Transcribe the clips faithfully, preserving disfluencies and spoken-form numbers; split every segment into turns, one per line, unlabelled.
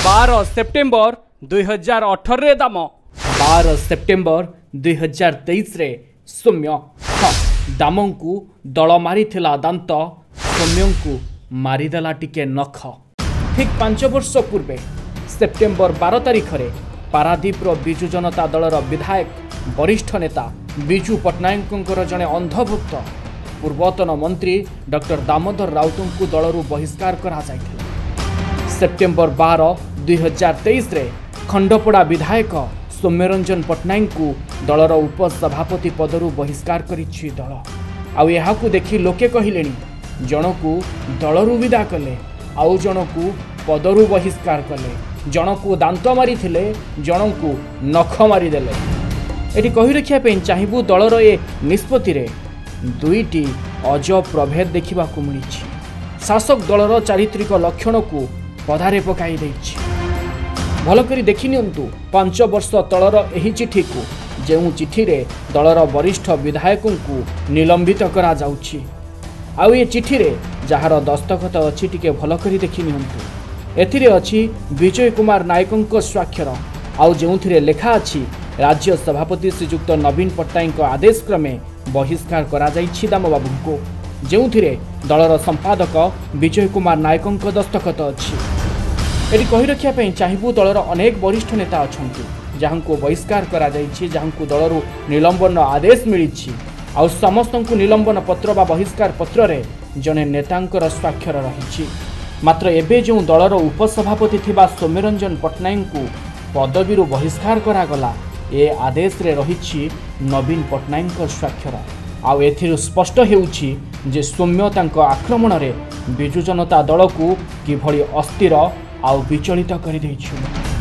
बार September दुई हजार अठर दाम बार सेप्टेम्बर दुई हजार तेईस रे सौम्य हाँ दाम को दल मारी दांत सौम्य को मारिदेला टिके नख। ठीक पांच वर्ष पूर्वे सेप्टेम्बर बार तारिख में पारादीपर विजु जनता दलर विधायक वरिष्ठ नेता विजु पट्टनायक जड़े अंधभुक्त पूर्वतन मंत्री डॉक्टर दामोदर राउत को दलरू बहिष्कार करा जायथिला। सेप्टेम्बर बार दुई हजार तेईस रे खंडपड़ा विधायक सौम्यरंजन पट्टनायक को दलर उपसभापति पदरू बहिष्कार करिछि दल। आउ यहाकू देखि लोके कहिलेनी जनकू दलरू विदा कले, आउ जनकू पदरू बहिष्कार कले, जनकू दांत मारी जनकू नख मारिदेले। एटी कहि रखिया चाहिबू दलर ए निष्पत्ति रे दुईटी अजब प्रभेद देखा मिली। शासक दलर चारित्रिक लक्षण को पदारे पकाई देछि। भलकरी देखि नियंतु पांच वर्ष तलर एही चिठी को जेउ चिठी रे दलर वरिष्ठ विधायकों को निलंबित करा जाउछि। आउ ये चिठी रे जहार दस्तखत अछि टिके भलकरी देखि नियंतु। एथिरे अछि विजय कुमार नायकों स्वाक्षर। आउ जेउथिरे लेखा अछि राज्य सभापति श्रीजुक्त नवीन पट्टनायक आदेश क्रमे बहिष्कार करा जाइछि दाम बाबू को, जेउथिरे दलर संपादक विजय कुमार नायकों दस्तखत अछि। एटी कहि रखिया चाहिबू दलर अनेक वरिष्ठ नेता अछंती जहांको बहिष्कार करा जाइछि, जहांको दलरू निलंबन आदेश मिलिछि। आउ समस्तंकु निलंबन पत्र बा बहिष्कार पत्र रे जने नेतांकर स्वाक्षर रहिछि। मात्र एबे जो दलर उपसभापति थिबा सौम्यरंजन पट्टनायक को पदवीरू बहिष्कार करागला ए आदेश रे रहिछि नवीन पट्टनायक स्वाक्षर। आउ एथिरु स्पष्ट हेउछि जे सौम्य तांको आक्रमण रे विजु जनता दल को किभଳି अस्थिर आउ विचलित कर दैछि।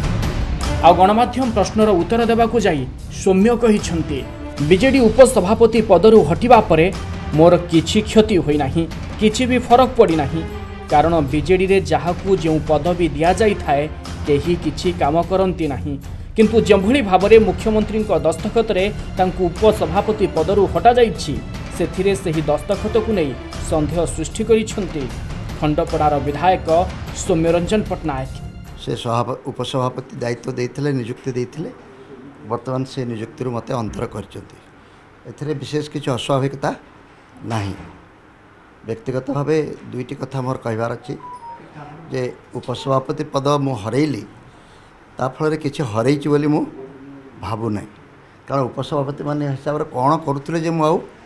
आउ गणमाध्यम प्रश्नर उत्तर देबाकू जाई सौम्य कहिछंती बीजेडी उपसभापति पदरू हटिबा परे मोर किछि क्षति होई नाही, किछि भी फरक पड़ी नाही, कारण बीजेडी रे जाहाकू जो पदवी दिया जाई थाए केही किछि काम करंती नाही। किंतु जेभଳି भाबरे मुख्यमंत्री दस्तखत रे तांकू उपसभापति पदरू हटा जाइछि सेथिरे सेही दस्तखत को नहीं संदेह सृष्टि करिछंती खंडपड़ार विधायक सौम्यरंजन पट्टनायक।
से उपसभापति दायित्व देइथिले, नियुक्ति देइथिले, वर्तमान से नियुक्ति मते अंतर करछंती। एथिरे विशेष किछि अस्वाभाविकता नाही। व्यक्तिगत भावे दुईटी कथा मोर कहबार अछि जे उपसभापति पद मु हरैली ता फल किसी हरई बोली मु भावु ना, कारण उपसभापति मान हिसाब से कौन करुले जे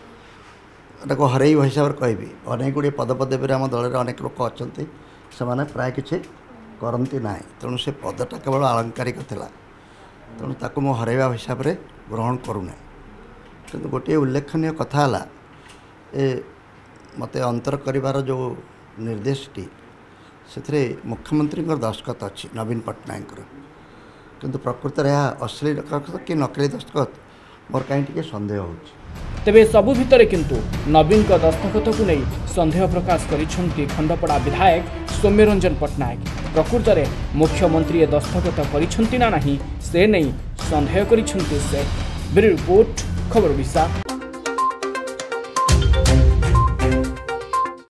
मुझे हरई हिसाब से कहबी। अनेक गुड़े पदपदवी आम दल में अनेक लोक अच्छा से प्राय किसी करती ना, तेणु से पदटा केवल आलंकारिक था, तेणु ताकू मु हरइवा हिसाब से ग्रहण करूना। किंतु गोटे उल्लेखनीय कथा है ए मत अंतर कर जो निर्देशटी से मुख्यमंत्री दस्तखत अच्छी नवीन पट्टनायक, किंतु प्रकृत में अश्लील दस्तखत कि नकली दस्तखत मोर कहीं सन्देह हो।
तेबे सबु भितरे किंतु नवीन का दस्तखत को नहीं संदेह प्रकाश करिछंती खंडपड़ा विधायक सौम्यरंजन पट्टनायक। प्रकृत में मुख्यमंत्री दस्तखत करिछंती ना नहीं से नहीं संदेह करिछंती से। ब्यूरो रिपोर्ट, खबर विशा।